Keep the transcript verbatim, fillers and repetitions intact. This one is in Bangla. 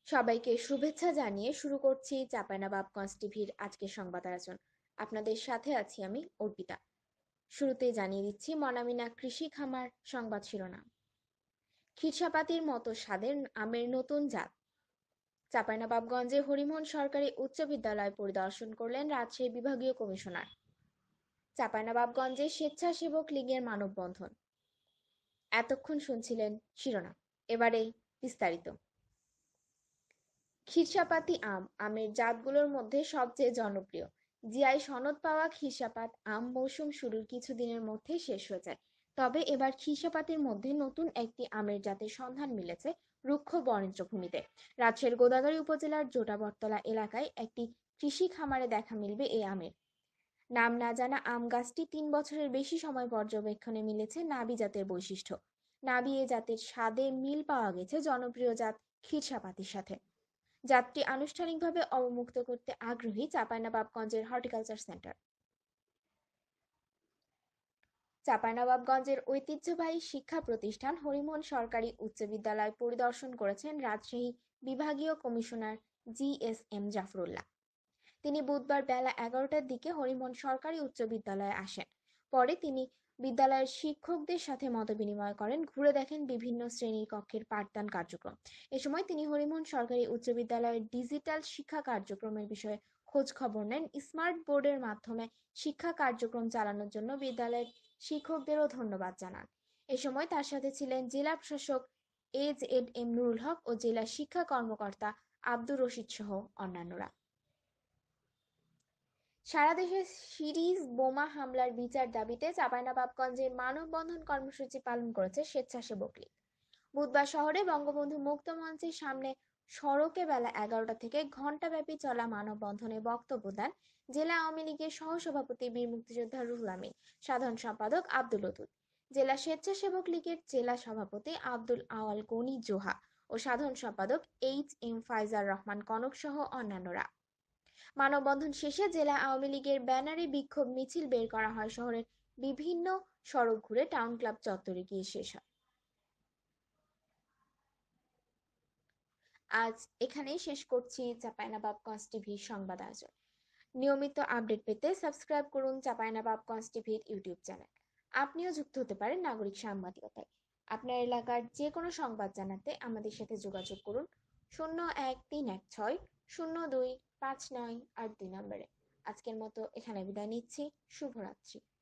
সবাইকে শুভেচ্ছা জানিয়ে শুরু করছি চাঁপাইনবাবগঞ্জ টিভির আজকের সংবাদ আয়োজন। আপনাদের সাথে আছি আমি অর্পিতা। শুরুতেই জানিয়ে দিচ্ছি মনামিনা কৃষি খামার সংবাদ শিরোনাম। খিরসাপাতির মতো স্বাদের আমের নতুন জাত। চাঁপাইনবাবগঞ্জে হরিমোহন সরকারি উচ্চ বিদ্যালয় পরিদর্শন করলেন রাজশাহী বিভাগীয় কমিশনার। চাঁপাইনবাবগঞ্জে স্বেচ্ছাসেবক লীগের মানববন্ধন। এতক্ষণ শুনছিলেন শিরোনাম, এবারে বিস্তারিত। খিরসাপাতি আম আমের জাতগুলোর মধ্যে সবচেয়ে জনপ্রিয়। জিআই সনদ পাওয়া খিরসাপাত আম মৌসুম শুরুর কিছুদিনের মধ্যেই শেষ হয়ে যায়। তবে এবার খিরসাপাতির মধ্যে নতুন একটি আমের জাতের সন্ধান মিলেছে রুক্ষ বরেন্দ্রভূমিতে। রাজশাহীর গোদাগাড়ী উপজেলার জোটাবরতলা এলাকায় একটি কৃষি খামারে দেখা মিলবে এই আমের। নাম না জানা আম গাছটি তিন বছরের বেশি সময় পর্যবেক্ষণে মিলেছে নাবি জাতের বৈশিষ্ট্য। নাবি এ জাতের স্বাদে মিল পাওয়া গেছে জনপ্রিয় জাত খিরসাপাতির সাথে। জাতটি আনুষ্ঠানিকভাবে অবমুক্ত করতে আগ্রহী চাঁপাইনবাবগঞ্জের হর্টিকালচার সেন্টার। চাঁপাইনবাবগঞ্জের ঐতিহ্যবাহী শিক্ষা প্রতিষ্ঠান হরিমোহন সরকারি উচ্চ বিদ্যালয় পরিদর্শন করেছেন রাজশাহী বিভাগীয় commissioner G S M Zafrullah. তিনি বুধবার বেলা এগারোটার দিকে হরিমোহন সরকারি উচ্চ বিদ্যালয়ে আসেন। পরে তিনি বিদ্যালয়ের শিক্ষকদের সাথে মতবিনিময় করেন, ঘুরে দেখেন বিভিন্ন শ্রেণীর কক্ষের পাঠদান কার্যক্রম। এ সময় তিনি হরিমোহন সরকারি উচ্চ বিদ্যালয়ের ডিজিটাল শিক্ষা কার্যক্রমের বিষয়ে খোঁজ খবর নেন। স্মার্ট বোর্ডের মাধ্যমে শিক্ষা কার্যক্রম চালানোর জন্য বিদ্যালয়ের শিক্ষকদেরও ধন্যবাদ জানান। এ সময় তার সাথে ছিলেন জেলা প্রশাসক এইচ এড এম নুরুল হক ও জেলা শিক্ষা কর্মকর্তা আব্দুর রশিদ সহ অন্যান্যরা। সারা দেশে সিরিজ বোমা হামলার বিচার দাবিতে চাঁপাইনবাবগঞ্জে মানববন্ধন কর্মসূচি পালন করেছে স্বেচ্ছাসেবক লীগ। বুধবার শহরে বঙ্গবন্ধু মুক্ত মঞ্চের সামনে সড়কে বেলা এগারোটা থেকে ঘণ্টাব্যাপী চলা মানববন্ধনে বক্তব্য দেন জেলা আওয়ামী লীগের সহসভাপতি বীর মুক্তিযোদ্ধা রুহুল আমিন, সাধারণ সম্পাদক আব্দুল লতুফ, জেলা স্বেচ্ছাসেবক লীগের জেলা সভাপতি আব্দুল আওয়াল গনি জোহা ও সাধারণ সম্পাদক এইচ এম ফাইজার রহমান কনক সহ অন্যান্যরা। মানববন্ধন শেষে জেলা আওয়ামী লীগের ব্যানারে বিক্ষোভ মিছিল বের করা হয়। শহরের বিভিন্ন সড়ক ঘুরে টাউন ক্লাব চত্বরে গিয়ে শেষ হয়। আজ এখানেই শেষ করছি চাঁপাইনবাবগঞ্জ টিভির সংবাদ আয়োজন। নিয়মিত আপডেট পেতে সাবস্ক্রাইব করুন চাঁপাইনবাবগঞ্জ টিভির ইউটিউব চ্যানেল। আপনিও যুক্ত হতে পারেন নাগরিক সাংবাদিকতায়। আপনার এলাকার যে কোনো সংবাদ জানাতে আমাদের সাথে যোগাযোগ করুন শূন্য এক তিন এক ছয় শূন্য দুই পাঁচ নয় আট দুই নম্বরে। আজকের মতো এখানে বিদায় নিচ্ছি। শুভরাত্রি।